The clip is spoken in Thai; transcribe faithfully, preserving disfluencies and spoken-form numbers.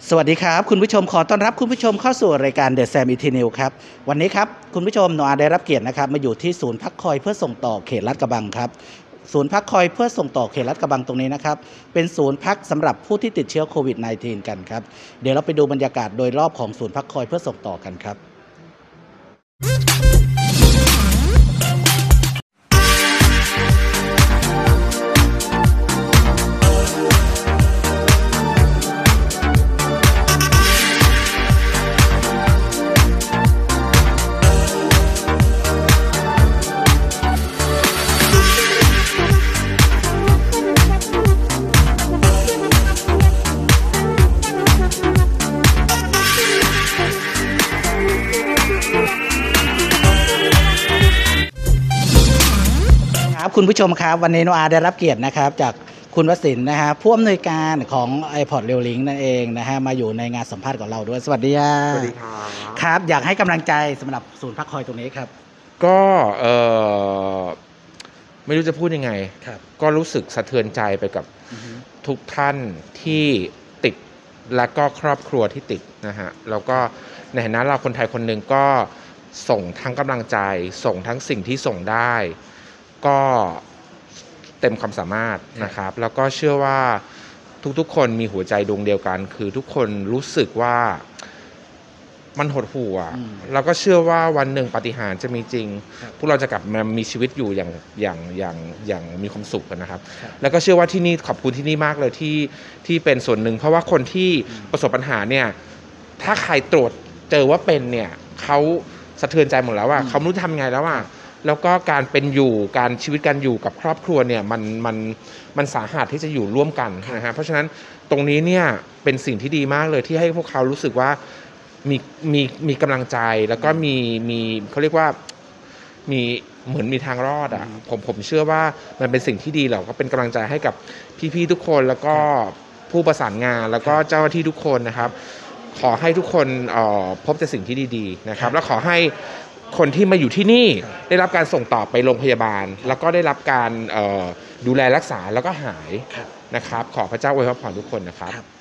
สวัสดีครับคุณผู้ชมขอต้อนรับคุณผู้ชมเข้าสู่รายการเดอะแซมอีทีนิวครับวันนี้ครับคุณผู้ชมโนอาได้รับเกียรตินะครับมาอยู่ที่ศูนย์พักคอยเพื่อส่งต่อเขตลาดกระบังครับศูนย์พักคอยเพื่อส่งต่อเขตลาดกระบังตรงนี้นะครับเป็นศูนย์พักสำหรับผู้ที่ติดเชื้อโควิด สิบเก้า กันครับเดี๋ยวเราไปดูบรรยากาศโดยรอบของศูนย์พักคอยเพื่อส่งต่อกันครับคุณผู้ชมครับวันนี้โนอาได้รับเกียรตินะครับจากคุณวสินทร์นะฮะผู้อำนวยการของ iPod Rail Link นั่นเองนะฮะมาอยู่ในงานสัมภาษณ์ของเราด้วยสวัสดีครับสวัสดีครับครับอยากให้กำลังใจสำหรับศูนย์พักคอยตรงนี้ครับก็เออไม่รู้จะพูดยังไงครับก็รู้สึกสะเทือนใจไปกับทุกท่านที่ติดและก็ครอบครัวที่ติดนะฮะแล้วก็ในฐานะเราคนไทยคนหนึ่งก็ส่งทั้งกำลังใจส่งทั้งสิ่งที่ส่งได้ก็เต็มความสามารถนะครับแล้วก็เชื่อว่าทุกๆคนมีหัวใจดวงเดียวกันคือทุกคนรู้สึกว่ามันหดหู่อ่ะแล้วก็เชื่อว่าวันหนึ่งปาฏิหาริย์จะมีจริงพวกเราจะกลับมามีชีวิตอยู่อย่างอย่างอย่างอย่างมีความสุขกันนะครับแล้วก็เชื่อว่าที่นี่ขอบคุณที่นี่มากเลยที่ที่เป็นส่วนหนึ่งเพราะว่าคนที่ประสบปัญหาเนี่ยถ้าใครตรวจเจอว่าเป็นเนี่ยเขาสะเทือนใจหมดแล้วว่าเขาไม่รู้จะทำยังไงแล้วว่าแล้วก็การเป็นอยู่การชีวิตการอยู่กับครอบครัวเนี่ยมันมันมันสาหัสที่จะอยู่ร่วมกันนะฮะเพราะฉะนั้นตรงนี้เนี่ยเป็นสิ่งที่ดีมากเลยที่ให้พวกเขารู้สึกว่ามีมีมีกำลังใจแล้วก็มีมีเขาเรียกว่ามีเหมือนมีทางรอดอ่ะผมผมเชื่อว่ามันเป็นสิ่งที่ดีเราก็เป็นกำลังใจให้กับพี่ๆทุกคนแล้วก็ผู้ประสานงานแล้วก็เจ้าหน้าที่ทุกคนนะครับขอให้ทุกคนพบแต่สิ่งที่ดีๆนะครับแล้วขอให้คนที่มาอยู่ที่นี่ได้รับการส่งต่อไปโรงพยาบาลแล้วก็ได้รับการดูแลรักษาแล้วก็หายนะครับขอพระเจ้าอวยพรทุกคนนะครับ